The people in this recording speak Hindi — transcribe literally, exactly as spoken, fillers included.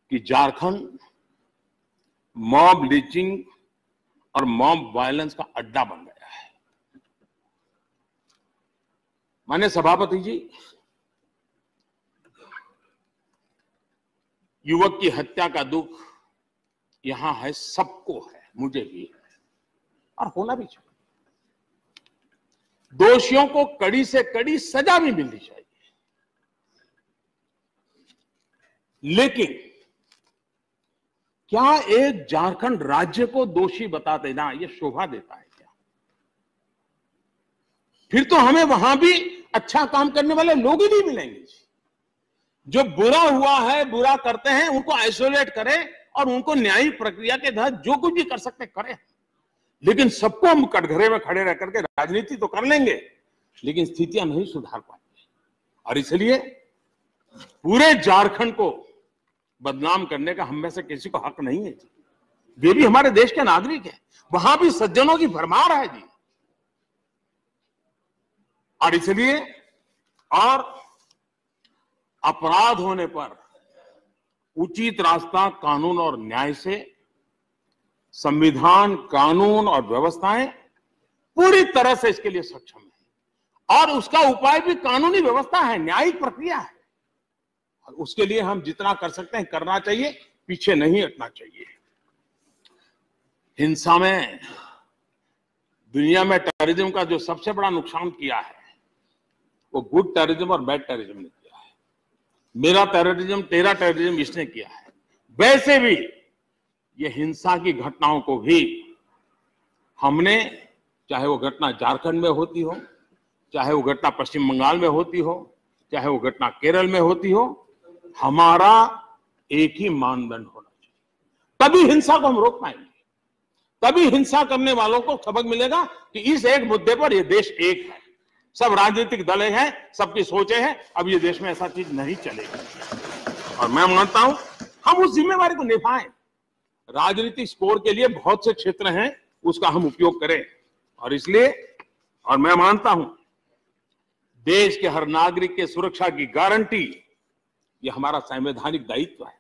कि झारखंड मॉब लिंचिंग और मॉब वायलेंस का अड्डा बन गया है। माननीय सभापति जी, युवक की हत्या का दुख यहां है, सबको है, मुझे भी है और होना भी चाहिए। दोषियों को कड़ी से कड़ी सजा भी मिलनी चाहिए, लेकिन क्या एक झारखंड राज्य को दोषी बता देना यह शोभा देता है क्या? फिर तो हमें वहां भी अच्छा काम करने वाले लोग ही नहीं मिलेंगे। जो बुरा हुआ है, बुरा करते हैं, उनको आइसोलेट करें और उनको न्यायिक प्रक्रिया के तहत जो कुछ भी कर सकते करें। लेकिन सबको हम कटघरे में खड़े रह करके राजनीति तो कर लेंगे, लेकिन स्थितियां नहीं सुधार पाएंगे। और इसलिए पूरे झारखंड को बदनाम करने का हम में से किसी को हक नहीं है जी। वे भी हमारे देश के नागरिक हैं, वहां भी सज्जनों की भरमार है जी। और इसलिए और अपराध होने पर उचित रास्ता कानून और न्याय से, संविधान, कानून और व्यवस्थाएं पूरी तरह से इसके लिए सक्षम है और उसका उपाय भी कानूनी व्यवस्था है, न्यायिक प्रक्रिया है। और उसके लिए हम जितना कर सकते हैं करना चाहिए, पीछे नहीं हटना चाहिए। हिंसा में, दुनिया में टेररिज्म का जो सबसे बड़ा नुकसान किया है वो गुड टेररिज्म और बैड टेररिज्म ने किया है। मेरा टेररिज्म, तेरा टेररिज्म इसने किया है। वैसे भी ये हिंसा की घटनाओं को भी हमने, चाहे वो घटना झारखंड में होती हो, चाहे वो घटना पश्चिम बंगाल में होती हो, चाहे वो घटना केरल में होती हो, हमारा एक ही मानदंड होना चाहिए। तभी हिंसा को हम रोक पाएंगे, तभी हिंसा करने वालों को सबक मिलेगा कि इस एक मुद्दे पर यह देश एक है। सब राजनीतिक दल हैं, सबकी सोचें हैं, अब ये देश में ऐसा चीज नहीं चलेगी। और मैं मानता हूं हम उस जिम्मेवारी को निभाएं। राजनीतिक स्कोर के लिए बहुत से क्षेत्र हैं, उसका हम उपयोग करें। और इसलिए, और मैं मानता हूं देश के हर नागरिक के सुरक्षा की गारंटी ये हमारा संवैधानिक दायित्व है।